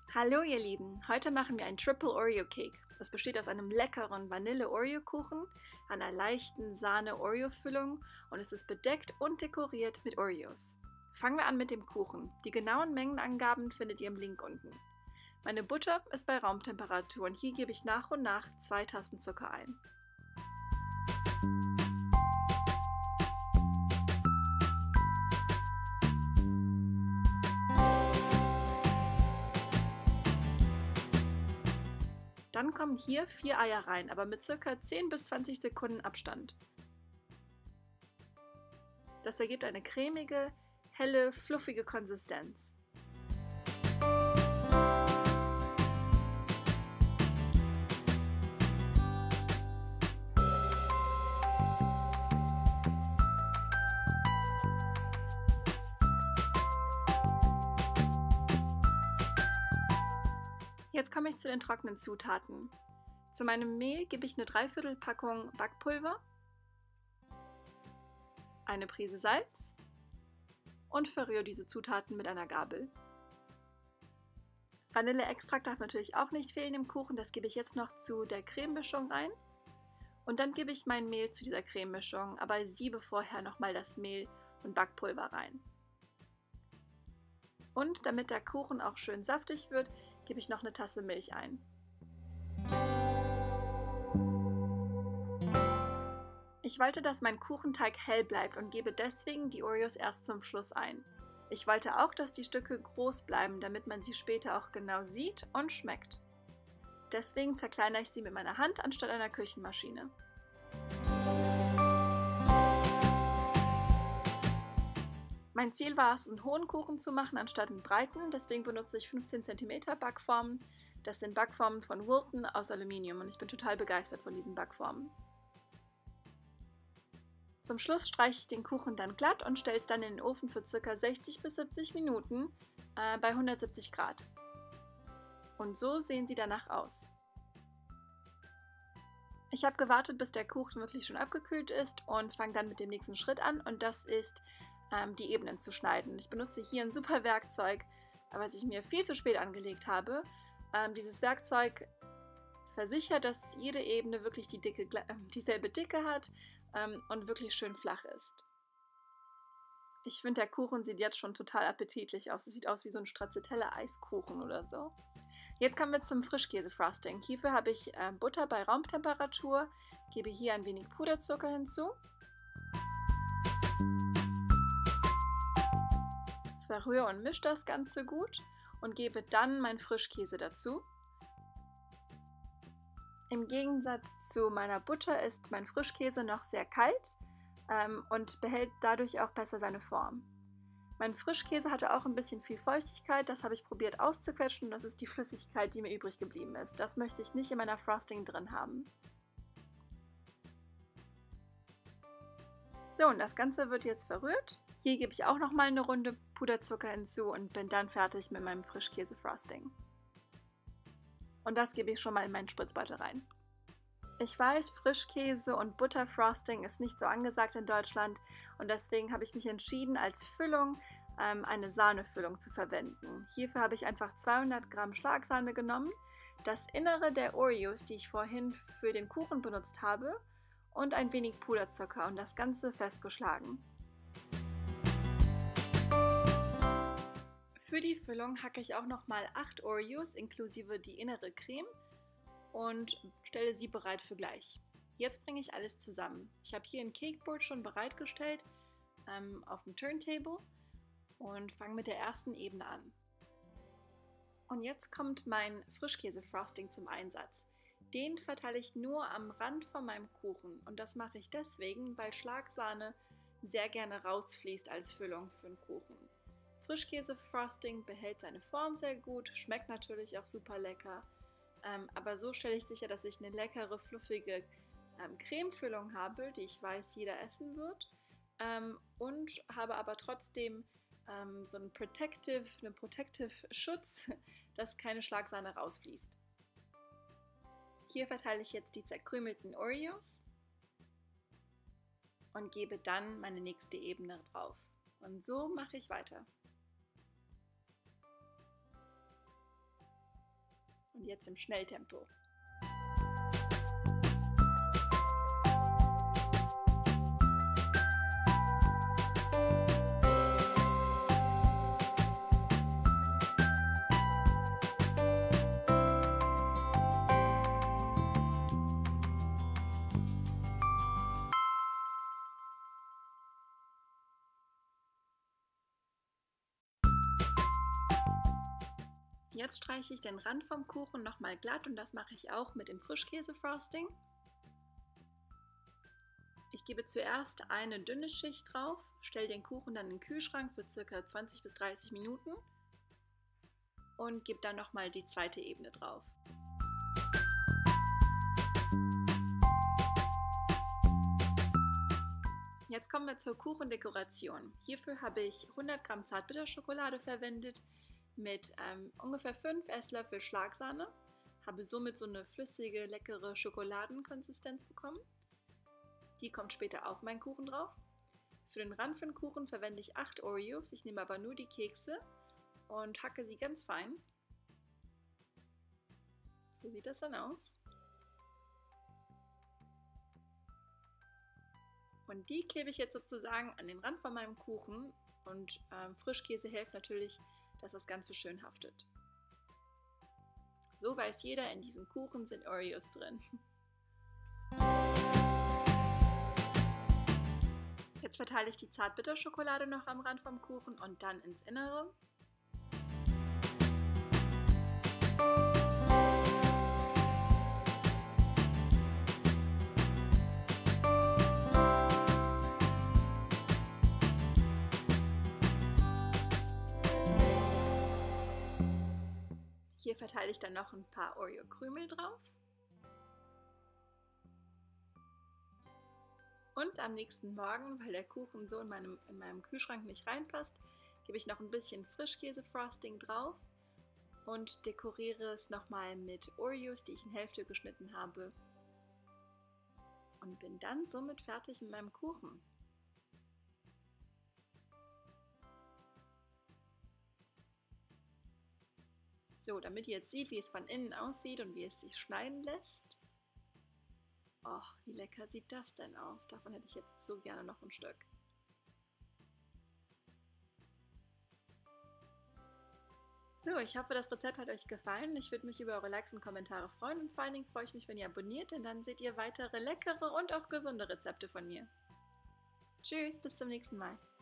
Hallo ihr Lieben, heute machen wir einen Triple Oreo Cake. Es besteht aus einem leckeren Vanille-Oreo-Kuchen, einer leichten Sahne-Oreo-Füllung und es ist bedeckt und dekoriert mit Oreos. Fangen wir an mit dem Kuchen. Die genauen Mengenangaben findet ihr im Link unten. Meine Butter ist bei Raumtemperatur und hier gebe ich nach und nach 2 Tassen Zucker ein. Dann kommen hier 4 Eier rein, aber mit ca. 10 bis 20 Sekunden Abstand. Das ergibt eine cremige, helle, fluffige Konsistenz. Jetzt komme ich zu den trockenen Zutaten. Zu meinem Mehl gebe ich eine Dreiviertel Packung Backpulver, eine Prise Salz und verrühre diese Zutaten mit einer Gabel. Vanilleextrakt darf natürlich auch nicht fehlen im Kuchen, das gebe ich jetzt noch zu der Crememischung rein. Und dann gebe ich mein Mehl zu dieser Crememischung, aber siebe vorher nochmal das Mehl und Backpulver rein. Und damit der Kuchen auch schön saftig wird, gebe ich noch eine Tasse Milch ein. Ich wollte, dass mein Kuchenteig hell bleibt und gebe deswegen die Oreos erst zum Schluss ein. Ich wollte auch, dass die Stücke groß bleiben, damit man sie später auch genau sieht und schmeckt. Deswegen zerkleinere ich sie mit meiner Hand anstatt einer Küchenmaschine. Mein Ziel war es, einen hohen Kuchen zu machen anstatt einen breiten, deswegen benutze ich 15 cm Backformen. Das sind Backformen von Wilton aus Aluminium und ich bin total begeistert von diesen Backformen. Zum Schluss streiche ich den Kuchen dann glatt und stelle es dann in den Ofen für ca. 60 bis 70 Minuten bei 170 Grad. Und so sehen sie danach aus. Ich habe gewartet, bis der Kuchen wirklich schon abgekühlt ist und fange dann mit dem nächsten Schritt an und das ist die Ebenen zu schneiden. Ich benutze hier ein super Werkzeug, was ich mir viel zu spät angelegt habe. Dieses Werkzeug versichert, dass jede Ebene wirklich dieselbe Dicke hat und wirklich schön flach ist. Ich finde, der Kuchen sieht jetzt schon total appetitlich aus. Es sieht aus wie so ein Stracciatella-Eiskuchen oder so. Jetzt kommen wir zum Frischkäse-Frosting. Hierfür habe ich Butter bei Raumtemperatur, gebe hier ein wenig Puderzucker hinzu. Verrühre und mische das Ganze gut und gebe dann meinen Frischkäse dazu. Im Gegensatz zu meiner Butter ist mein Frischkäse noch sehr kalt und behält dadurch auch besser seine Form. Mein Frischkäse hatte auch ein bisschen viel Feuchtigkeit, das habe ich probiert auszuquetschen und das ist die Flüssigkeit, die mir übrig geblieben ist. Das möchte ich nicht in meiner Frosting drin haben. So, und das Ganze wird jetzt verrührt. Hier gebe ich auch nochmal eine Runde Puderzucker hinzu und bin dann fertig mit meinem Frischkäse-Frosting. Und das gebe ich schon mal in meinen Spritzbeutel rein. Ich weiß, Frischkäse und Butterfrosting ist nicht so angesagt in Deutschland und deswegen habe ich mich entschieden, als Füllung eine Sahnefüllung zu verwenden. Hierfür habe ich einfach 200 Gramm Schlagsahne genommen, das Innere der Oreos, die ich vorhin für den Kuchen benutzt habe, und ein wenig Puderzucker und das Ganze festgeschlagen. Für die Füllung hacke ich auch nochmal 8 Oreos inklusive die innere Creme und stelle sie bereit für gleich. Jetzt bringe ich alles zusammen. Ich habe hier ein Cakeboard schon bereitgestellt auf dem Turntable und fange mit der ersten Ebene an. Und jetzt kommt mein Frischkäse-Frosting zum Einsatz. Den verteile ich nur am Rand von meinem Kuchen und das mache ich deswegen, weil Schlagsahne sehr gerne rausfließt als Füllung für den Kuchen. Frischkäse-Frosting behält seine Form sehr gut, schmeckt natürlich auch super lecker, aber so stelle ich sicher, dass ich eine leckere, fluffige Cremefüllung habe, die ich weiß, jeder essen wird und habe aber trotzdem so einen Protective Schutz, dass keine Schlagsahne rausfließt. Hier verteile ich jetzt die zerkrümelten Oreos und gebe dann meine nächste Ebene drauf. Und so mache ich weiter. Und jetzt im Schnelltempo. Jetzt streiche ich den Rand vom Kuchen nochmal glatt und das mache ich auch mit dem Frischkäse-Frosting. Ich gebe zuerst eine dünne Schicht drauf, stelle den Kuchen dann in den Kühlschrank für ca. 20 bis 30 Minuten und gebe dann nochmal die zweite Ebene drauf. Jetzt kommen wir zur Kuchendekoration. Hierfür habe ich 100 Gramm Zartbitterschokolade verwendet mit ungefähr 5 Esslöffel Schlagsahne. Habe somit so eine flüssige, leckere Schokoladenkonsistenz bekommen. Die kommt später auf meinen Kuchen drauf. Für den Rand von Kuchen verwende ich 8 Oreos. Ich nehme aber nur die Kekse und hacke sie ganz fein. So sieht das dann aus. Und die klebe ich jetzt sozusagen an den Rand von meinem Kuchen und Frischkäse hilft natürlich, dass das Ganze schön haftet. So weiß jeder, in diesem Kuchen sind Oreos drin. Jetzt verteile ich die Zartbitterschokolade noch am Rand vom Kuchen und dann ins Innere. Hier verteile ich dann noch ein paar Oreo-Krümel drauf. Und am nächsten Morgen, weil der Kuchen so in meinem Kühlschrank nicht reinpasst, gebe ich noch ein bisschen Frischkäse-Frosting drauf und dekoriere es nochmal mit Oreos, die ich in Hälfte geschnitten habe. Und bin dann somit fertig mit meinem Kuchen. So, damit ihr jetzt seht, wie es von innen aussieht und wie es sich schneiden lässt. Oh, wie lecker sieht das denn aus? Davon hätte ich jetzt so gerne noch ein Stück. So, ich hoffe, das Rezept hat euch gefallen. Ich würde mich über eure Likes und Kommentare freuen und vor allen Dingen freue ich mich, wenn ihr abonniert, denn dann seht ihr weitere leckere und auch gesunde Rezepte von mir. Tschüss, bis zum nächsten Mal.